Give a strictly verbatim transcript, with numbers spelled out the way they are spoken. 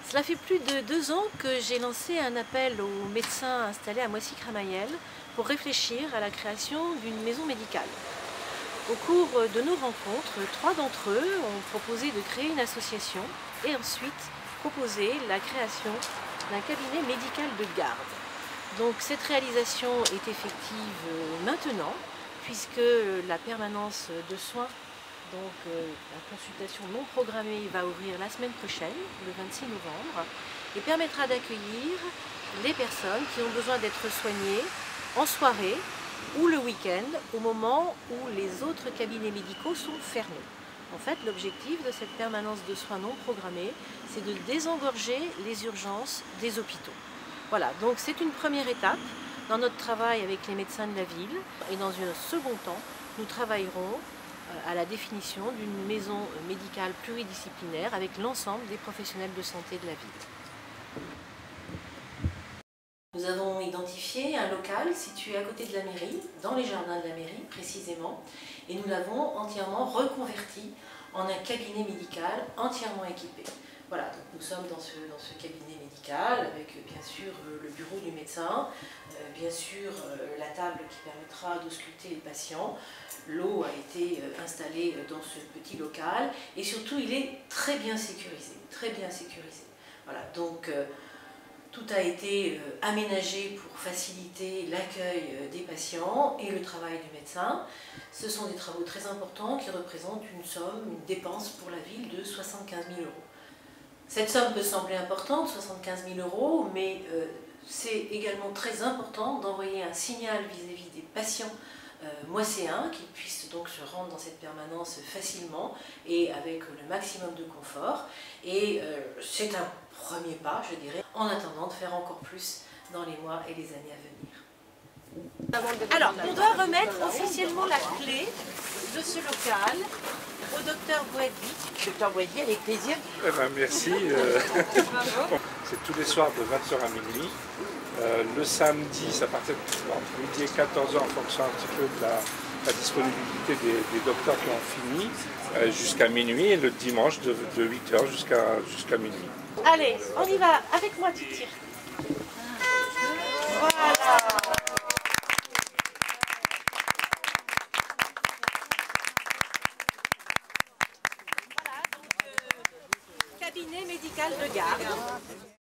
Cela fait plus de deux ans que j'ai lancé un appel aux médecins installés à Moissy-Cramayel pour réfléchir à la création d'une maison médicale. Au cours de nos rencontres, trois d'entre eux ont proposé de créer une association et ensuite proposé la création d'un cabinet médical de garde. Donc cette réalisation est effective maintenant puisque la permanence de soins, donc euh, la consultation non programmée, va ouvrir la semaine prochaine, le vingt-six novembre, et permettra d'accueillir les personnes qui ont besoin d'être soignées en soirée ou le week-end, au moment où les autres cabinets médicaux sont fermés. En fait, l'objectif de cette permanence de soins non programmés, c'est de désengorger les urgences des hôpitaux. Voilà, donc c'est une première étape dans notre travail avec les médecins de la ville, et dans un second temps, nous travaillerons à la définition d'une maison médicale pluridisciplinaire avec l'ensemble des professionnels de santé de la ville. Nous avons identifié un local situé à côté de la mairie, dans les jardins de la mairie précisément, et nous l'avons entièrement reconverti en un cabinet médical entièrement équipé. Voilà, donc nous sommes dans ce, dans ce cabinet médical avec bien sûr le bureau du médecin, euh, bien sûr euh, la table qui permettra d'ausculter les patients. L'eau a été euh, installée dans ce petit local et surtout il est très bien sécurisé, très bien sécurisé. Voilà, donc euh, tout a été euh, aménagé pour faciliter l'accueil euh, des patients et le travail du médecin. Ce sont des travaux très importants qui représentent une somme, une dépense pour la ville de soixante-quinze mille euros. Cette somme peut sembler importante, soixante-quinze mille euros, mais euh, c'est également très important d'envoyer un signal vis-à-vis des patients euh, moisséens, qu'ils puissent donc se rendre dans cette permanence facilement et avec le maximum de confort. Et euh, c'est un premier pas, je dirais, en attendant de faire encore plus dans les mois et les années à venir. Alors, on doit remettre officiellement la clé de ce local au docteur Boisdi. Docteur Boisdi, avec plaisir. Eh ben, merci. Euh... C'est tous les soirs de vingt heures à minuit. Euh, le samedi, c'est à partir de entre midi et quatorze heures en fonction un petit peu de la, la disponibilité des, des docteurs qui ont fini, euh, jusqu'à minuit, et le dimanche de, de huit heures jusqu'à jusqu'à minuit. Allez, on y va. Avec moi, tu tires. Voilà. Cabinet médical de garde.